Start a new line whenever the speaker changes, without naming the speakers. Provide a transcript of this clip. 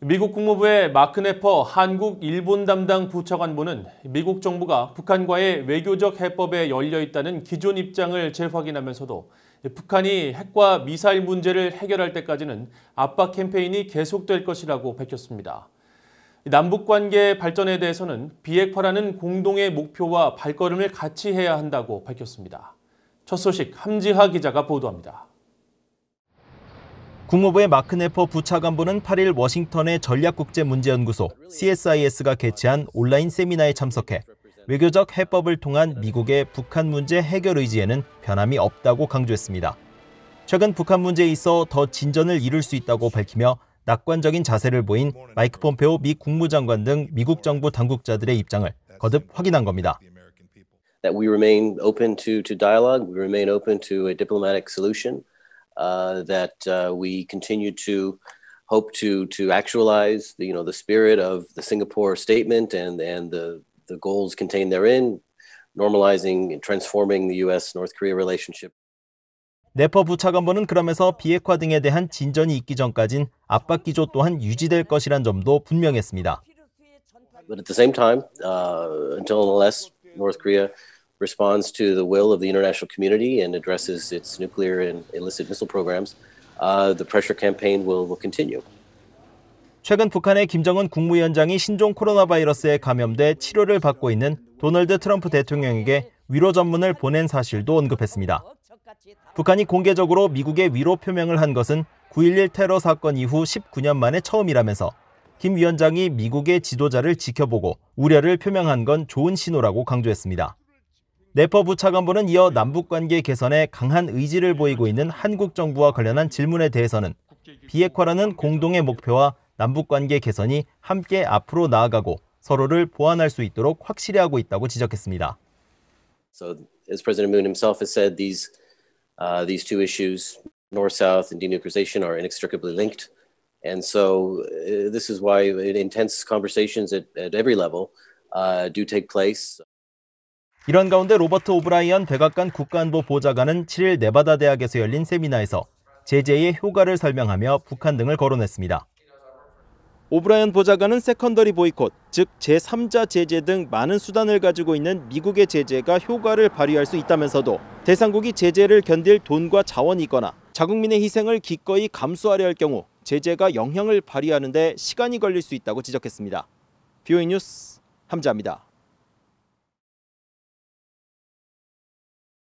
미국 국무부의 마크 네퍼 한국 일본 담당 부차관보는 미국 정부가 북한과의 외교적 해법에 열려 있다는 기존 입장을 재확인하면서도 북한이 핵과 미사일 문제를 해결할 때까지는 압박 캠페인이 계속될 것이라고 밝혔습니다. 남북관계 발전에 대해서는 비핵화라는 공동의 목표와 발걸음을 같이 해야 한다고 밝혔습니다. 첫 소식 함지하 기자가 보도합니다.
국무부의 마크 네퍼 부차관보는 8일 워싱턴의 전략국제문제연구소 CSIS가 개최한 온라인 세미나에 참석해 외교적 해법을 통한 미국의 북한 문제 해결 의지에는 변함이 없다고 강조했습니다. 최근 북한 문제에 있어 더 진전을 이룰 수 있다고 밝히며 낙관적인 자세를 보인 마이크 폼페오 미 국무장관 등 미국 정부 당국자들의 입장을 거듭 확인한 겁니다.
That we remain open to dialogue, we remain open to a diplomatic solution. That we continue to hope to actualize the spirit of the Singapore statement and the goals contained therein, normalizing and transforming the U.S.-North Korea relationship.
네퍼 부차관보는 그러면서 비핵화 등에 대한 진전이 있기 전까진 압박 기조 또한 유지될 것이란 점도 분명했습니다.
But at the same time, until and unless North Korea responds to the will of the international community and addresses its nuclear and illicit missile programs, the pressure campaign will continue.
최근 북한의 김정은 국무위원장이 신종 코로나 바이러스에 감염돼 치료를 받고 있는 도널드 트럼프 대통령에게 위로 전문을 보낸 사실도 언급했습니다. 북한이 공개적으로 미국에 위로 표명을 한 것은 9.11 테러 사건 이후 19년 만에 처음이라면서 김 위원장이 미국의 지도자를 지켜보고 우려를 표명한 건 좋은 신호라고 강조했습니다. 네퍼 부차관보는 이어 남북관계 개선에 강한 의지를 보이고 있는 한국 정부와 관련한 질문에 대해서는 비핵화라는 공동의 목표와 남북관계 개선이 함께 앞으로 나아가고 서로를 보완할 수 있도록 확실히 하고 있다고 지적했습니다.
So, as President Moon himself has said, these two issues, North-South and denuclearization, are inextricably linked. And so this is why intense conversations at every level do take place.
이런 가운데 로버트 오브라이언 백악관 국가안보 보좌관은 7일 네바다 대학에서 열린 세미나에서 제재의 효과를 설명하며 북한 등을 거론했습니다. 오브라이언 보좌관은 세컨더리 보이콧, 즉 제3자 제재 등 많은 수단을 가지고 있는 미국의 제재가 효과를 발휘할 수 있다면서도 대상국이 제재를 견딜 돈과 자원이 있거나 자국민의 희생을 기꺼이 감수하려 할 경우 제재가 영향을 발휘하는 데 시간이 걸릴 수 있다고 지적했습니다. VOA 뉴스 함지하입니다.